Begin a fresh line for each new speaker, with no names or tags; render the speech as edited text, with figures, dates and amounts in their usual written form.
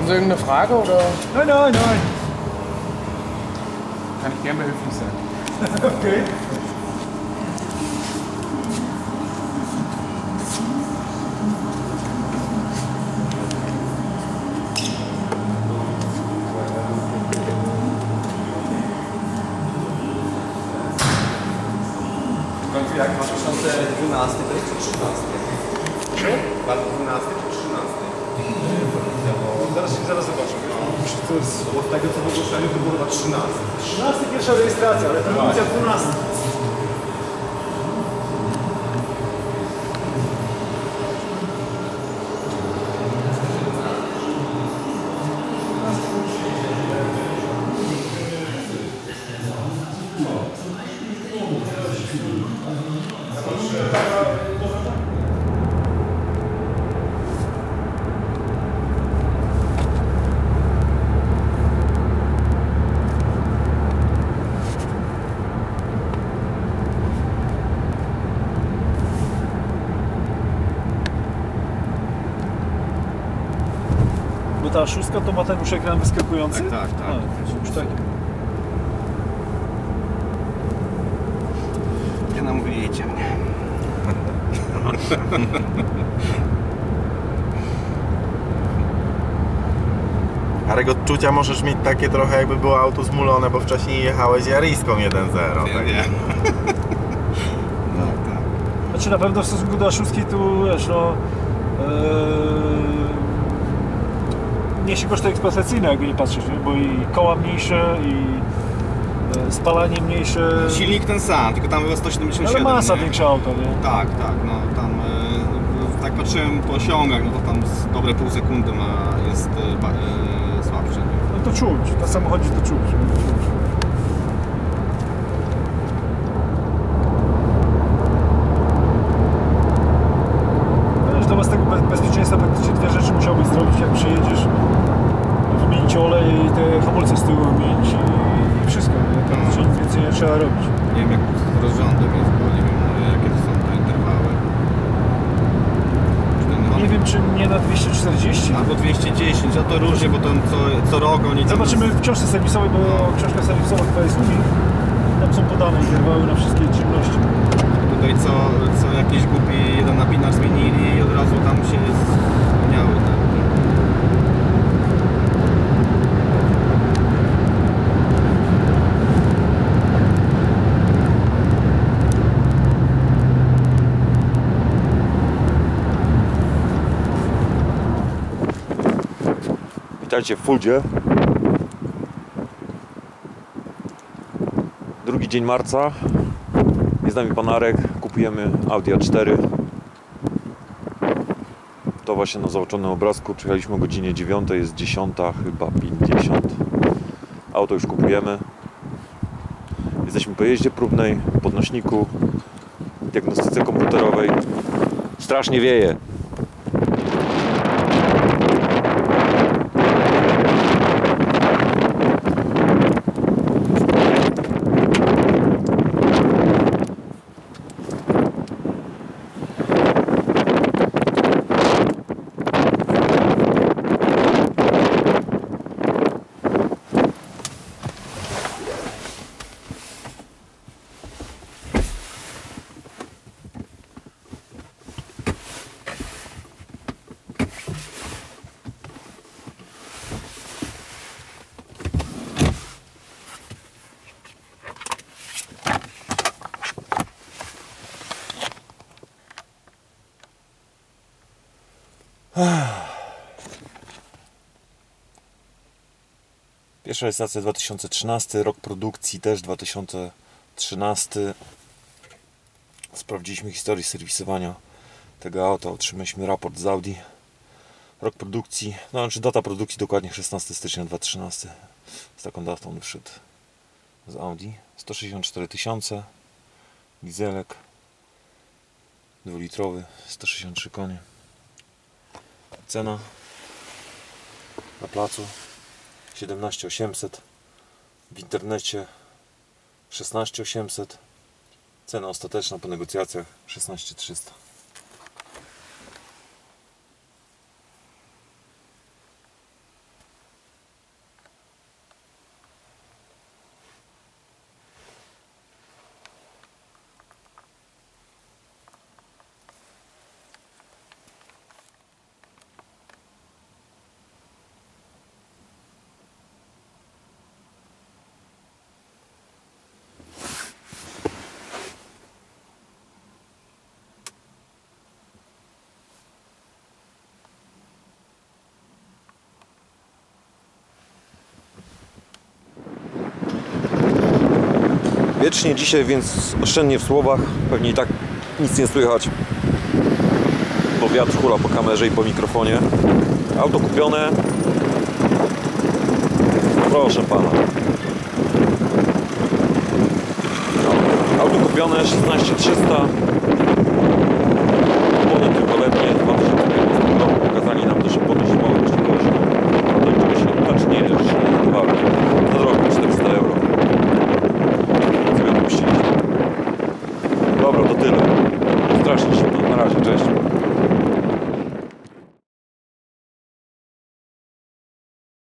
Sie irgendeine Frage oder?
Nein, nein, nein.
Kann ich gerne behilflich sein.
Okay.
Jak masz książkę 12 to jest 13? Pan 12 czy 13?
Zaraz zobaczę. To jest...
Bo z tego co w ogłoszeniu to było chyba 13.
13 pierwsza rejestracja, ale produkcja 12. Bo ta szóstka to ma ten już ekran wyskakujący?
Tak.
A, już tak.
Nie namówiliście mnie.
Arek, odczucia możesz mieć takie trochę, jakby było auto zmulone, bo wcześniej jechałeś Yariską 1.0. Tak?
Nie.
Znaczy na pewno w stosunku do szóstki tu wiesz, no niesie koszty eksploatacyjne, jakby nie patrzeć, nie? Bo i koła mniejsze, i spalanie mniejsze.
Silnik ten sam, tylko tam było 177.
Ale masa
nie?
większa auto, nie?
Tak, no tam tak patrzyłem po osiągach, no to tam z dobre pół sekundy jest słabszy. Nie?
No to czuć, na samochodzie to czuć. Dla własnego bezpieczeństwa praktycznie dwie rzeczy musiałbyś zrobić, jak przyjedziesz. Wymienić olej i te hamulce z tyłu wymienić i wszystko. Praktycznie nic więcej nie trzeba robić.
Nie wiem jak z rozrządem jest, bo nie wiem jakie to są te interwały.
Nie wiem czy nie na 240.
Albo 210, a to różnie, bo tam co rok oni tam...
Zobaczymy w książce serwisowej, bo książka serwisowa chyba jest u nich. Tam są podane interwały na wszystkie czynności.
Tutaj co jakiś głupi jeden napinacz zmienili i od razu tam się zmieniały. Tak.
Witajcie w Fuldzie. Drugi dzień marca. Jest z nami pan Arek. Kupujemy Audi A4. To właśnie na załączonym obrazku. Przyjechaliśmy o godzinie 9, jest 10 chyba 50. Auto już kupujemy. Jesteśmy po jeździe próbnej, podnośniku, diagnostyce komputerowej. Strasznie wieje. Pierwsza rejestracja 2013, rok produkcji też 2013. Sprawdziliśmy historię serwisowania tego auta, otrzymaliśmy raport z Audi. Rok produkcji, no znaczy data produkcji dokładnie 16 stycznia 2013. Z taką datą wyszedł z Audi. 164 000, dieselek 2-litrowy, 163 konie. Cena na placu 17 800, w internecie 16 800, cena ostateczna po negocjacjach 16 300. Wiecznie dzisiaj, więc oszczędnie w słowach. Pewnie i tak nic nie słychać, bo wiatr hula po kamerze i po mikrofonie. Auto kupione. Proszę pana. No, auto kupione 16300. Opony tylko letnie, 2015 roku. Pokazali nam też opony zimowe, jeśli kogoś do niczego się znaczy nie, że się nie podobały. Na drogę 400 euro. Więc sobie odpuściliśmy. Dobra, to tyle. Strasznie zimno. Na razie, cześć.